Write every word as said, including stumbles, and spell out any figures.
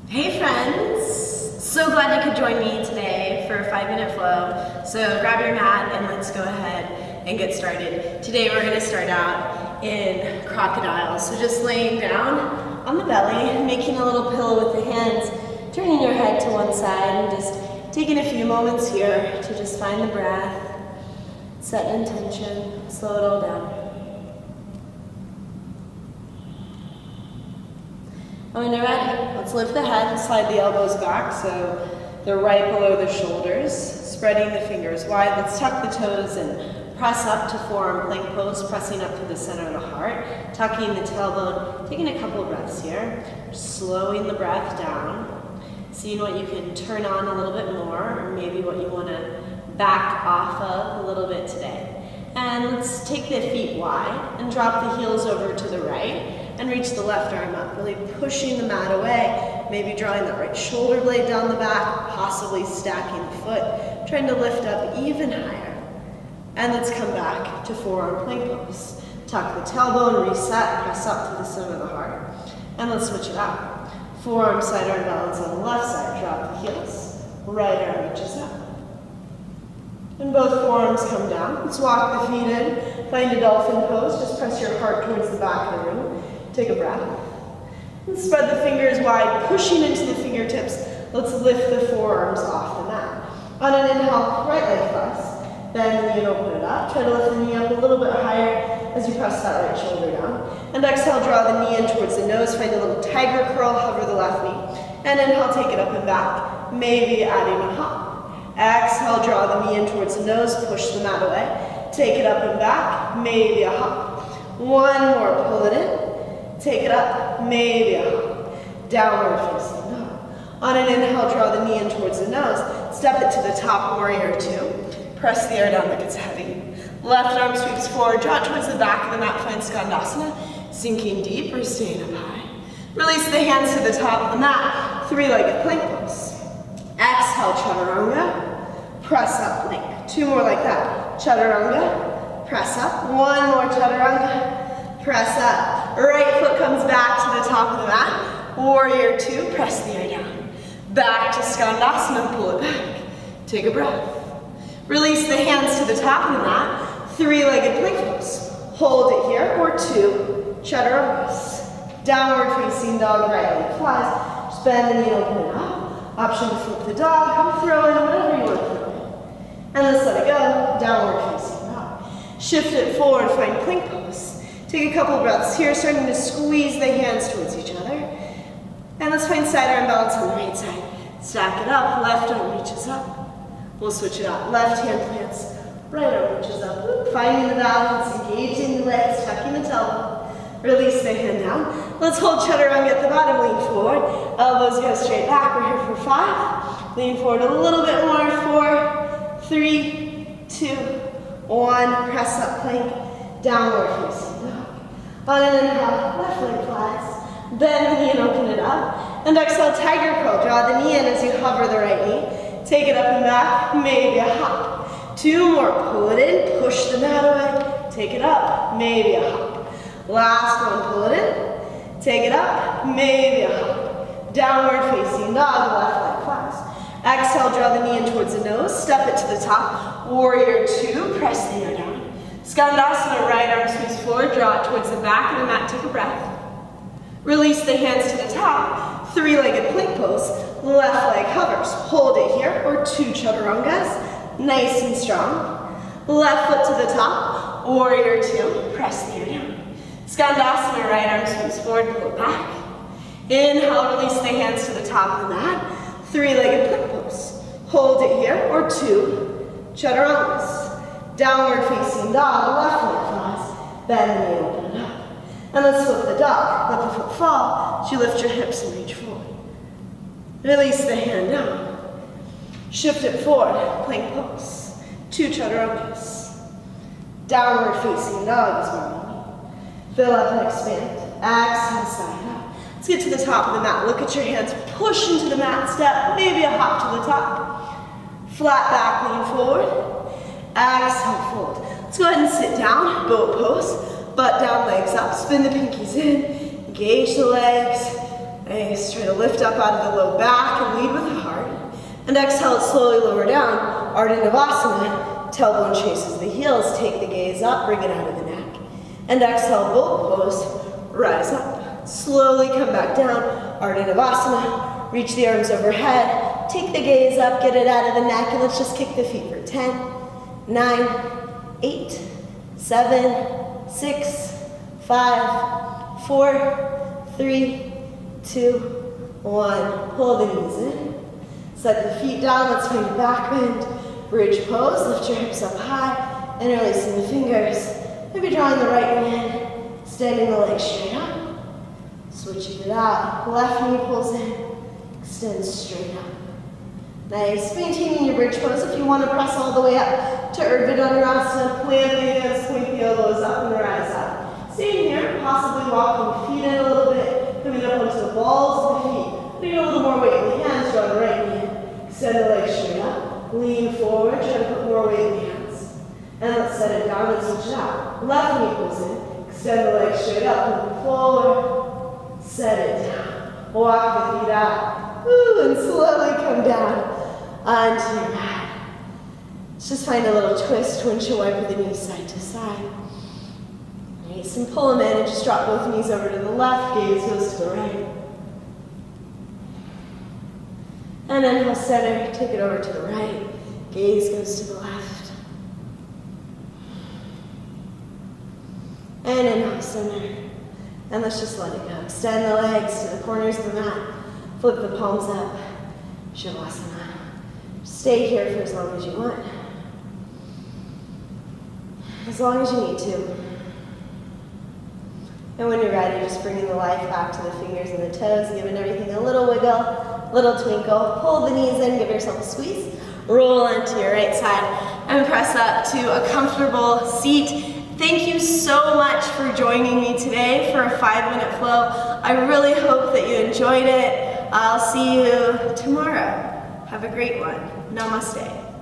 Hey friends! So glad you could join me today for a five minute flow. So grab your mat and let's go ahead and get started. Today we're going to start out in crocodile. So just laying down on the belly, making a little pillow with the hands, turning your head to one side and just taking a few moments here to just find the breath, set an intention, slow it all down. When you're ready, let's lift the head and slide the elbows back so they're right below the shoulders, spreading the fingers wide. Let's tuck the toes and press up to forearm plank pose, pressing up to the center of the heart, tucking the tailbone, taking a couple of breaths here, slowing the breath down, seeing what you can turn on a little bit more, or maybe what you want to back off of a little bit today. And let's take the feet wide and drop the heels over to the right. And reach the left arm up, really pushing the mat away, maybe drawing that right shoulder blade down the back, possibly stacking the foot, trying to lift up even higher. And let's come back to forearm plank pose. Tuck the tailbone, reset, press up to the center of the heart. And let's switch it out. Forearm, side arm balance on the left side, drop the heels, right arm reaches up. And both forearms come down. Let's walk the feet in, find a dolphin pose, just press your heart towards the back of the room. Take a breath. And spread the fingers wide, pushing into the fingertips. Let's lift the forearms off the mat. On an inhale, right leg flex. Bend the knee and open it up. Try to lift the knee up a little bit higher as you press that right shoulder down. And exhale, draw the knee in towards the nose. Find a little tiger curl, hover the left knee. And inhale, take it up and back. Maybe adding a hop. Exhale, draw the knee in towards the nose. Push the mat away. Take it up and back. Maybe a hop. One more, pull it in. Take it up, maybe a hop. Downward facing dog. On an inhale, draw the knee in towards the nose. Step it to the top, warrior two. Press the air down like it's heavy. Left arm sweeps forward, draw it towards the back of the mat, find Skandasana. Sinking deep or staying up high. Release the hands to the top of the mat. Three-legged plank pose. Exhale, chaturanga. Press up, plank. Two more like that. Chaturanga. Press up. One more chaturanga. Press up. Right foot comes back to the top of the mat. Warrior two, press the air down. Back to Skandasana, pull it back. Take a breath. Release the hands to the top of the mat. Three-legged plank pose. Hold it here, or two, chaturangas. Downward facing dog, right leg flies. Just bend the knee, open it up. Option to flip the dog, throw in whatever you want to throw in. And let's let it go, downward facing dog. Shift it forward, find plank pose. Take a couple breaths here, starting to squeeze the hands towards each other. And let's find side arm balance on the right side. Stack it up, left arm reaches up. We'll switch it out. Left hand plants, right arm reaches up. Finding the balance, engaging the legs, tucking the tailbone. Release the hand down. Let's hold chaturanga at the bottom, lean forward. Elbows go straight back, we're here for five. Lean forward a little bit more, four, three, two, one. Press up plank, downward facing. On an inhale, left leg flies. Bend the knee and open it up. And exhale, tiger curl. Draw the knee in as you hover the right knee. Take it up and back, maybe a hop. Two more, pull it in, push the mat away. Take it up, maybe a hop. Last one, pull it in. Take it up, maybe a hop. Downward facing dog, left leg flies. Exhale, draw the knee in towards the nose. Step it to the top. Warrior two, press the air down. Skandasana, right arm sweeps forward, draw it towards the back of the mat, take a breath. Release the hands to the top, three-legged plank pose, left leg hovers. Hold it here, or two chaturangas, nice and strong. Left foot to the top, warrior two, press the air down. Skandasana, right arm sweeps forward, pull it back. Inhale, release the hands to the top of the mat, three-legged plank pose. Hold it here, or two chaturangas. Downward facing dog, left leg flies. Bend the knee, open it up. And let's flip the dog. Let the foot fall as you lift your hips and reach forward. Release the hand down. Shift it forward, plank pose. Two chaturangas. Downward facing dog is one. Fill up and expand. Exhale, side up. Let's get to the top of the mat. Look at your hands. Push into the mat step. Maybe a hop to the top. Flat back, lean forward. Exhale, fold. Let's go ahead and sit down, boat pose. Butt down, legs up. Spin the pinkies in. Engage the legs. Nice, try to lift up out of the low back and lead with the heart. And exhale, slowly lower down, Ardha Navasana. Tailbone chases the heels, take the gaze up, bring it out of the neck. And exhale, boat pose, rise up. Slowly come back down, Ardha Navasana. Reach the arms overhead, take the gaze up, get it out of the neck, and let's just kick the feet for ten, nine, eight, seven, six, five, four, three, two, one. Pull the knees in. Set the feet down. Let's find a back bend. Bridge pose. Lift your hips up high. Interlacing the fingers. Maybe drawing the right hand. Standing the legs straight up. Switching it out. Left knee pulls in. Extend straight up. Nice. Maintaining your bridge pose. If you want to press all the way up to Urdhva Dhanurasana, plant the hands, point the elbows up and rise up. Staying here, possibly walking the feet in a little bit, coming up onto the balls of the feet. Putting a little more weight in the hands, draw the right knee in. Extend the legs straight up. Lean forward, try to put more weight in the hands. And let's set it down and switch it out. Left knee pulls in. Extend the legs straight up, move forward. Set it down. Walk the feet out. Woo, and slowly come down onto your mat. Let's just find a little twist, windshield wiper the knees side to side. Nice, and pull them in and just drop both knees over to the left, gaze goes to the right. And inhale, center, take it over to the right, gaze goes to the left. And inhale, center. And let's just let it go. Extend the legs to the corners of the mat. Flip the palms up. Shavasana. Stay here for as long as you want. As long as you need to. And when you're ready, just bringing the life back to the fingers and the toes, giving everything a little wiggle, little twinkle. Pull the knees in, give yourself a squeeze. Roll onto your right side and press up to a comfortable seat. Thank you so much for joining me today for a five minute flow. I really hope that you enjoyed it. I'll see you tomorrow. Have a great one. Namaste.